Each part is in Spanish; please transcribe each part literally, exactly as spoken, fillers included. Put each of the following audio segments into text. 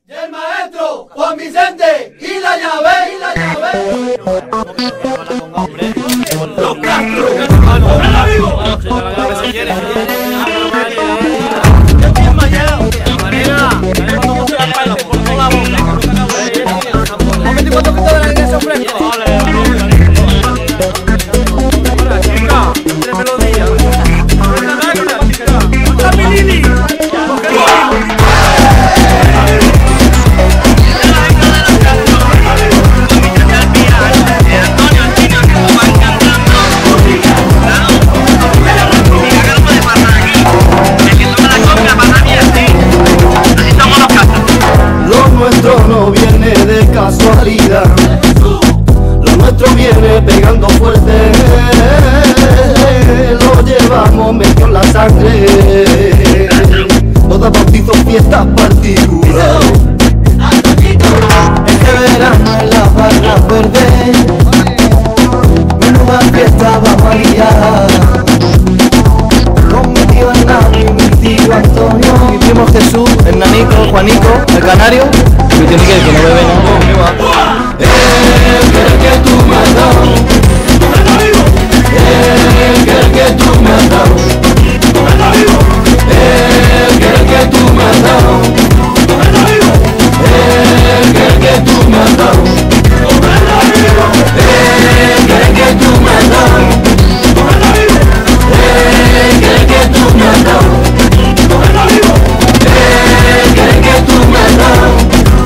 Y el maestro Juan Vicente y la llave, y la llave. Los Castro. ¡Hola, vivo! Yo estoy enmayado. Marina, tenemos mucho la espalda por toda la boca. ¿Has metido cuatro quitos de la iglesia fresco? Vale, hola, chica, tres melodías. ¡Hola, mi Lili! No viene de casualidad, lo nuestro viene pegando fuerte, lo llevamos medio en la sangre, todas bautizos, fiestas particulares, este verano en las barras verdes, menuda fiesta vamos a liar, con mi tío Hernán y mi tío Antonio, mi primo Jesús, el nanito, Juanico, el canario, y mi tío Miguel, que no bebe nada. El que tú me has dado, el que tú me has dado, el que tú me has dado, el que tú me has dado, el que tú me has dado, el que tú me has dado, el que tú me has dado.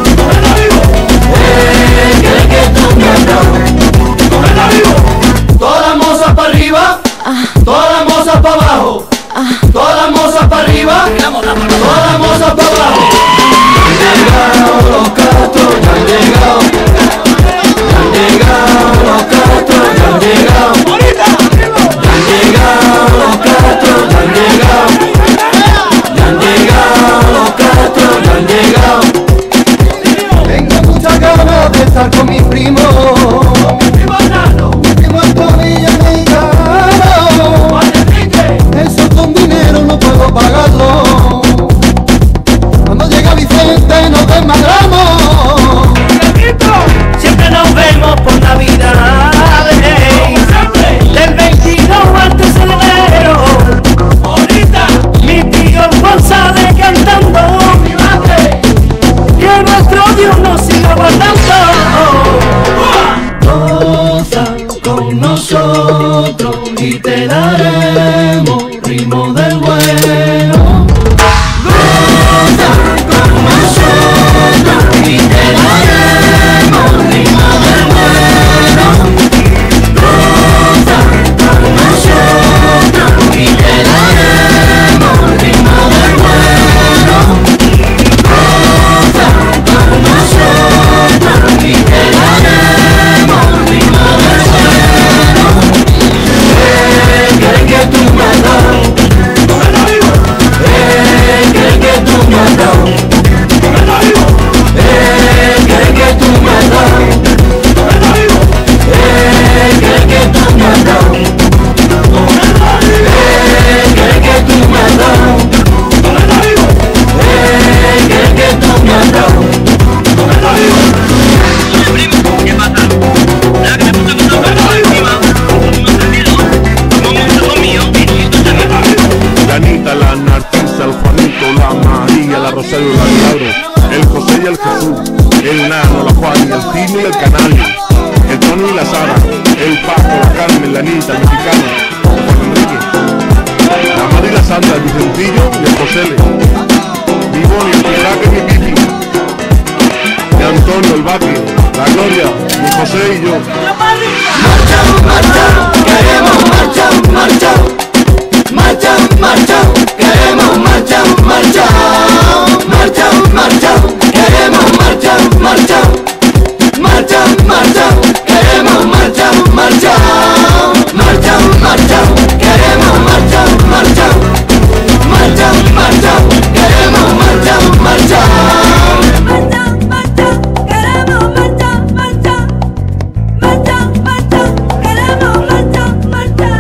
Todas las mozas para arriba, todas las mozas para abajo, todas las mozas para arriba, todas las mozas para abajo. Ya han llegado los Castro, ya han llegado, ya han llegado los Castro, ya han llegado, ya han llegado los Castro, ya han llegado, ya han llegado los Castro, ya han llegado. Tengo muchas ganas de estar con mi primo. Eso con dinero no puedo pagarlo. Cuando llega Vicente nos desmadramos. Siempre nos vemos por Navidad. Del veintidós al tres de enero. Mi tío Juan sale cantando. Que nuestro Dios nos siga guardando. Gozan con nosotros y te daremos ritmo del bueno. Gozan con nosotros y te daremos ritmo del bueno. Gozan con nosotros y te daremos ritmo del bueno. Gozan con nosotros y te daremos ritmo del bueno. El que tú me has dado, el que tú me has dado, el que tú me has dado, el que tú me has dado, el que tú me has dado, el que tú me has dado. ¿Qué pasa? ¿Sabes que me puse con todo el encima? No se olvidó, como un hijo mío, y tú también. La Anita, la Narcisa, el Juanito, la María, la Rosario, la Milagro, el José y el Jesús, el Nano, la Juan, el Tino y el Canario, el Tony y la Sara, el Paco, la Carmen, la Anita, el Mexicano, el Juan Enrique, la Mari y la Sandra, el Vicentillo y el José, mi Boni, el Pijaque y mi Pipi, mi Antonio, el Baqui, la Gloria, mi José y yo. Marcha, marcha, queremos marcha, marcha. Marcha, marcha, queremos marcha, marcha. Marcha, marcha, queremos marcha, marcha. Marcha, marcha, queremos marcha, marcha. Marcha, marcha, queremos marcha, marcha. Marcha, marcha, queremos marcha, marcha. Marcha, marcha, queremos marcha, marcha. Marcha, marcha, queremos marcha, marcha.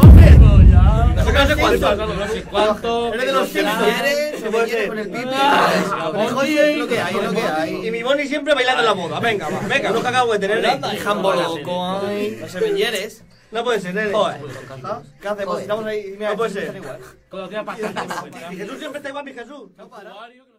¿Cuánto? ¿Eres de los que quieres? ¿Se me quiere con el pipi? Oye, es lo que hay, es lo que hay. Y mi Bonnie siempre bailando en la boda. Venga, va, venga, no cagamos de tenerle. Jambo loco, ay. No se me hieres. No puede ser, nene. Joder. ¿Qué hacemos? Estamos ahí. No puede ser. igual. Mi Jesús siempre está igual, mi Jesús. No para.